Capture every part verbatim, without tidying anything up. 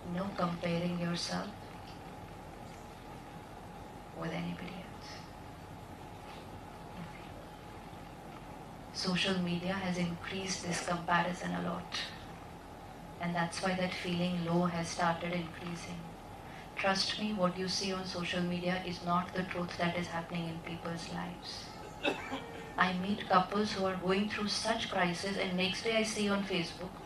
No comparing yourself with anybody else. Social media has increased this comparison a lot. And that's why that feeling low has started increasing. Trust me, what you see on social media is not the truth that is happening in people's lives. I meet couples who are going through such crisis, and next day I see on Facebook.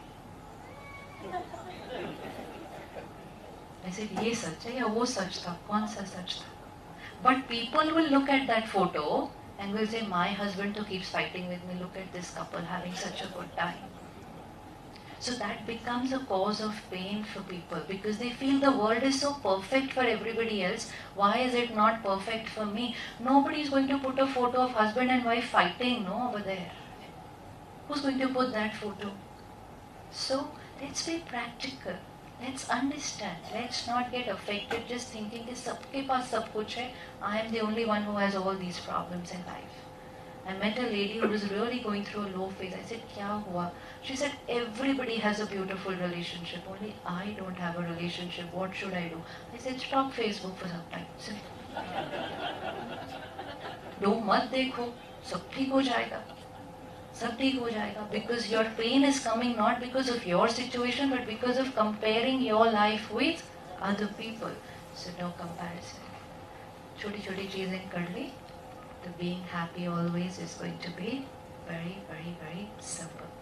I said, ये सच है या वो सच था? कौन सा सच था? But people will look at that photo and will say, my husband too keeps fighting with me. Look at this couple having such a good time. So that becomes a cause of pain for people because they feel the world is so perfect for everybody else. Why is it not perfect for me? Nobody is going to put a photo of husband and wife fighting, no, over there. Who's going to put that photo? So let's be practical. Let's understand. Let's not get affected just thinking that sabke paas sab kuch hai. I am the only one who has all these problems in life. I met a lady who was really going through a low phase. I said, kya hua? She said, everybody has a beautiful relationship. Only I don't have a relationship. What should I do? I said, stop Facebook for some time. Do mat dekho. Sab theek ho jayega. Sab theek ho jayega. Because your pain is coming not because of your situation, but because of comparing your life with other people. So no comparison. Choti choti cheezein kar li. The being happy always is going to be very, very, very simple.